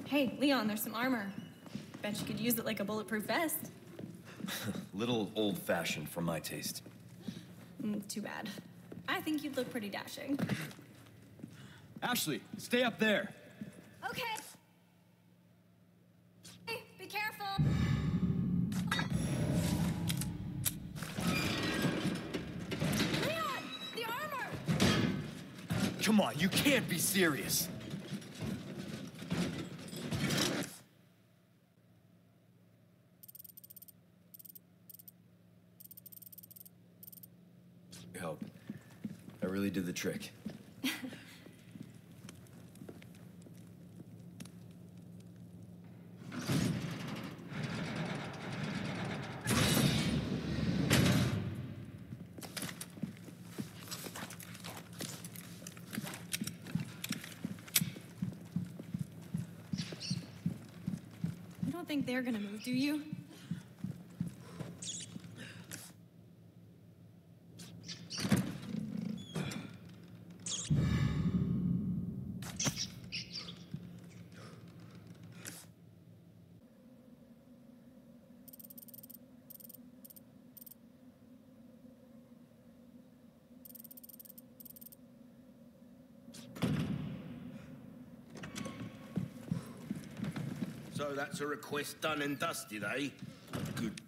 Hey, Leon, there's some armor. Bet you could use it like a bulletproof vest. Little old-fashioned for my taste. Too bad. I think you'd look pretty dashing. Ashley, stay up there. Okay. Hey, be careful. Leon, the armor! Come on, you can't be serious. I hope. I really did the trick. You don't think they're gonna move, do you? So that's a request done and dusted, eh? Good